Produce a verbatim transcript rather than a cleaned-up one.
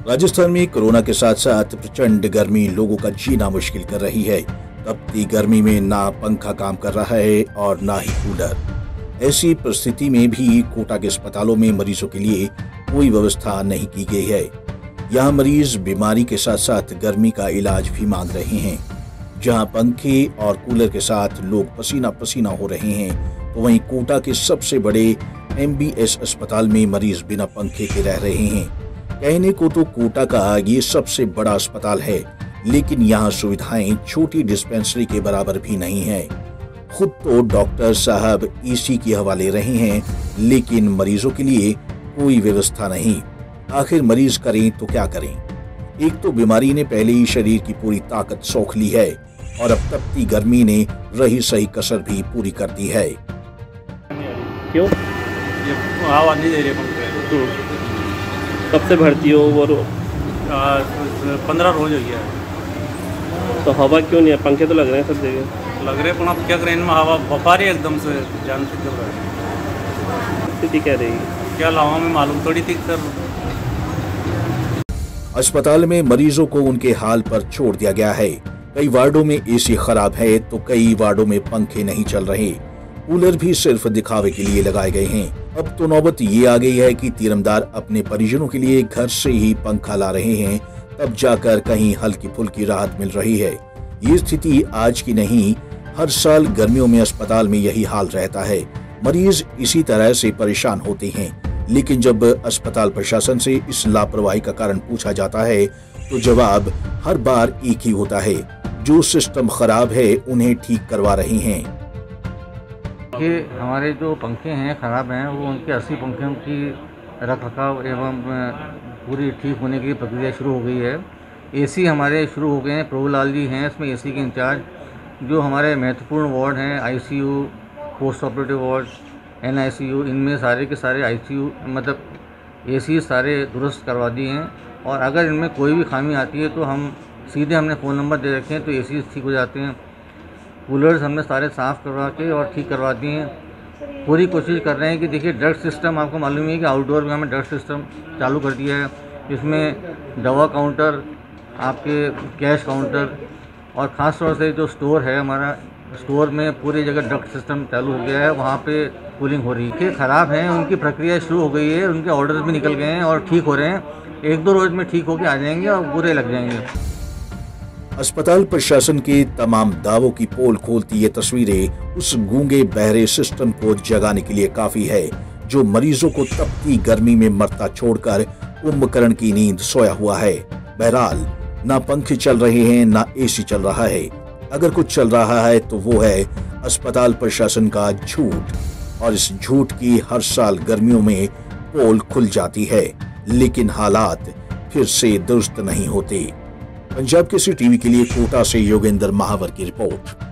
राजस्थान में कोरोना के साथ साथ प्रचंड गर्मी लोगों का जीना मुश्किल कर रही है। तपती गर्मी में ना पंखा काम कर रहा है और ना ही कूलर। ऐसी परिस्थिति में भी कोटा के अस्पतालों में मरीजों के लिए कोई व्यवस्था नहीं की गई है। यहाँ मरीज बीमारी के साथ साथ गर्मी का इलाज भी मांग रहे हैं। जहाँ पंखे और कूलर के साथ लोग पसीना पसीना हो रहे हैं, तो वहीं कोटा के सबसे बड़े एम बी एस अस्पताल में मरीज बिना पंखे के रह रहे हैं। कहने को तो कोटा का ये सबसे बड़ा अस्पताल है, लेकिन यहाँ सुविधाएं छोटी डिस्पेंसरी के बराबर भी नहीं है। खुद तो डॉक्टर साहब ए सी की हवा ले रहे हैं, लेकिन मरीजों के लिए कोई व्यवस्था नहीं। आखिर मरीज करें तो क्या करें? एक तो बीमारी ने पहले ही शरीर की पूरी ताकत सोख ली है और अब तपती गर्मी ने रही सही कसर भी पूरी कर दी है। क्यों? ये हवा नहीं दे रही पंखे। कब से भर्ती हो? वो पंद्रह रोज हो गया। तो हवा क्यों नहीं है? पंखे तो लग रहे हैं सब जगह। लग रहे, आप क्या करें, इनमें हवा बफा रही है एकदम से, जान से चल रहा है। स्थिति क्या रहेगी? क्या लावा में मालूम थोड़ी थी सर। अस्पताल में मरीजों को उनके हाल पर छोड़ दिया गया है। कई वार्डों में ए सी खराब है तो कई वार्डों में पंखे नहीं चल रहे। कूलर भी सिर्फ दिखावे के लिए लगाए गए हैं। अब तो नौबत ये आ गई है कि तीरमदार अपने परिजनों के लिए घर से ही पंखा ला रहे हैं, तब जाकर कहीं हल्की फुल्की राहत मिल रही है। ये स्थिति आज की नहीं, हर साल गर्मियों में अस्पताल में यही हाल रहता है। मरीज इसी तरह से परेशान होते हैं, लेकिन जब अस्पताल प्रशासन से इस लापरवाही का कारण पूछा जाता है तो जवाब हर बार एक ही होता है, जो सिस्टम खराब है उन्हें ठीक करवा रहे हैं। कि हमारे जो पंखे हैं ख़राब हैं, वो उनके अस्सी पंखों की रख रखाव एवं पूरी ठीक होने की प्रक्रिया शुरू हो गई है। एसी हमारे शुरू हो गए हैं। प्रभुलाल जी हैं इसमें एसी के इंचार्ज। जो हमारे महत्वपूर्ण वार्ड हैं, ICU, post operative ward, NICU, इनमें सारे के सारे आईसीयू मतलब एसी सारे दुरुस्त करवा दिए हैं। और अगर इनमें कोई भी खामी आती है तो हम सीधे हमने फ़ोन नंबर दे रखे हैं, तो एसी ठीक हो जाते हैं। कूलर्स हमने सारे साफ़ करवा के और ठीक करवा दिए हैं। पूरी कोशिश कर रहे हैं कि देखिए ड्रग सिस्टम, आपको मालूम है कि आउटडोर में हमें ड्रग सिस्टम चालू कर दिया है। इसमें दवा काउंटर, आपके कैश काउंटर और ख़ास तौर से जो स्टोर है हमारा, स्टोर में पूरी जगह ड्रग सिस्टम चालू हो गया है। वहाँ पे कूलिंग हो रही है। ख़राब हैं, उनकी प्रक्रिया शुरू हो गई है, उनके ऑर्डर्स भी निकल गए हैं और ठीक हो रहे हैं। एक दो रोज़ में ठीक होके आ जाएंगे और बुरे लग जाएंगे। अस्पताल प्रशासन के तमाम दावों की पोल खोलती ये तस्वीरें उस गूंगे बहरे सिस्टम को जगाने के लिए काफी है, जो मरीजों को तपती गर्मी में मरता छोड़कर कुंभकर्ण की नींद सोया हुआ है। बहरहाल ना पंखे चल रहे हैं, ना एसी चल रहा है। अगर कुछ चल रहा है तो वो है अस्पताल प्रशासन का झूठ, और इस झूठ की हर साल गर्मियों में पोल खुल जाती है, लेकिन हालात फिर से दुरुस्त नहीं होते। पंजाब केसरी टीवी के लिए कोटा से योगेंद्र महावर की रिपोर्ट।